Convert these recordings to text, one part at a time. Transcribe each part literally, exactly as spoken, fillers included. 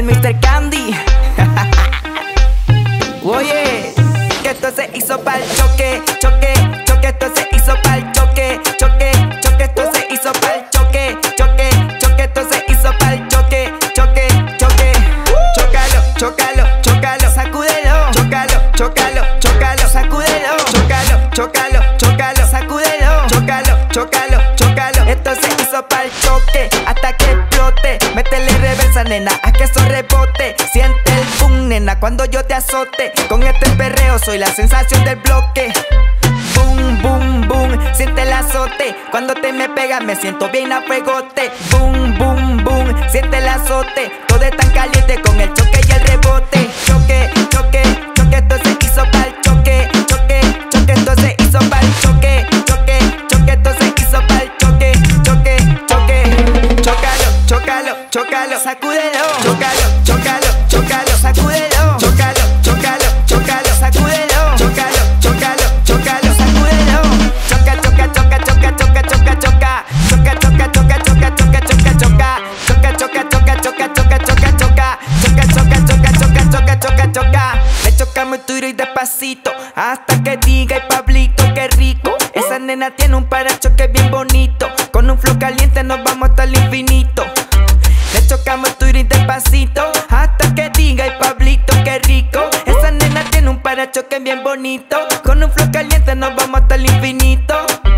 mister Candy. Oye, que esto se hizo pa'l choque, choque, choque, esto se hizo pa'l choque, choque, choque, esto se hizo pa'l choque, choque, choque, esto se hizo pa'l choque, choque, choque. Chócalo, chócalo, chócalo, sacúdelo, chócalo, chócalo, chócalo, sacúdelo, chócalo, chócalo, chócalo, sacúdelo, chócalo, chócalo, chócalo. Esto se hizo pa'l choque hasta que explote. Métele reversa, nena, a que eso rebote. Siente el boom, nena, cuando yo te azote. Con este perreo soy la sensación del bloque. Boom, boom, boom, siente el azote. Cuando te me pegas me siento bien a fuegote. Boom, boom, boom, siente el azote. Todo es tan caliente con el choque y el rebote. Choque, choque, choque, esto se hizo pa'l choque. Choque, choque, esto se hizo pa'l choque. Choque, choque, esto se hizo pa'l choque. Choque, choque, chócalo, chócalo, chócalo, sacúdelo. Chócalo, chócalo, chócalo, sacúdelo. Chócalo, chócalo, chócalo, sacúdelo. Chócalo, chócalo, chócalo, sacúdelo. Choca, choca, choca, choca, choca, choca, choca. Choca, choca, choca, choca, choca, choca, choca. Choca, choca, choca, choca, choca, choca, choca. Choca, choca, choca, choca, choca, choca, choca. Le chocamos duro y despacito hasta que diga y Pablito, qué rico. Esa nena tiene un parachoque bien bonito. Con un flow caliente nos vamos hasta el infinito. Le chocamos duro y despacito hasta que diga y Pablito, qué rico. Esa nena tiene un parachoque bien bonito. Con un flow caliente nos vamos hasta el infinito.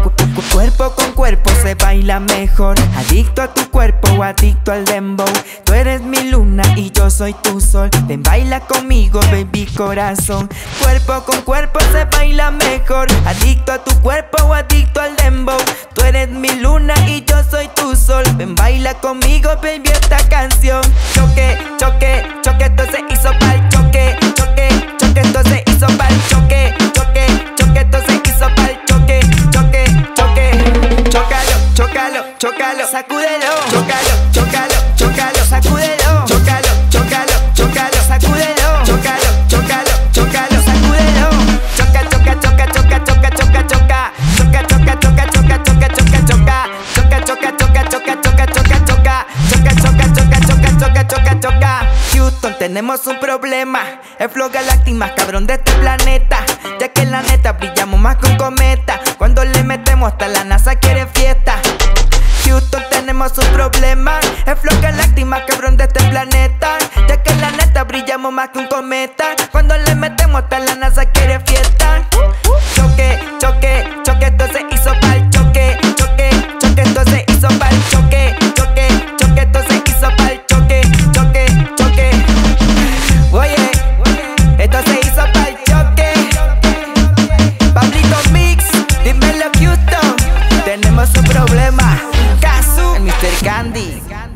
Cuerpo con cuerpo se baila mejor. Adicto a tu cuerpo o adicto al dembow. Tú eres mi luna y yo soy tu sol. Ven, baila conmigo, baby corazón. Cuerpo con cuerpo se baila mejor. Adicto a tu cuerpo o adicto al dembow. Tú eres mi luna y yo soy tu sol. Ven, baila conmigo, baby, esta canción. Choque, choque, choque, esto se hizo pa'l choque. Choque, choque, esto se hizo pa'l choque. Choque, choque, esto se hizo pa'l choque. Choque, choque, chócalo, chócalo, chócalo, sacúdelo. Chócalo, chócalo, chócalo, sacúdelo. Chócalo, chócalo, chócalo, sacúdelo. Chócalo, chócalo, chócalo, sacúdelo. Choca, choca, choca, choca, choca, choca, choca. Choca, choca, choca, choca, choca, choca, choca. Choca, choca, choca, choca, choca, choca, choca. Choca, choca, choca, choca, choca, choca, choca. Houston, tenemos un problema. El flow galáctico más cabrón de este planeta. Ya que en la neta brillamos más que un cometa. Cuando le metemos hasta la NASA quiere fiesta. Houston, tenemos un problema. El flow galáctico más cabrón de este planeta. Ya que en la neta brillamos más que un cometa. Cuando le metemos hasta la NASA quiere fiesta. Choque, choque, choque, esto se hizo pa'l choque. Choque, choque, esto se hizo pa'l choque. Choque, choque, esto se hizo pa'l choque. Choque, choque. Oye, esto se hizo pa'l choque. Pablito Mix, dímelo Houston. Tenemos un problema. Casu, el mister Candy.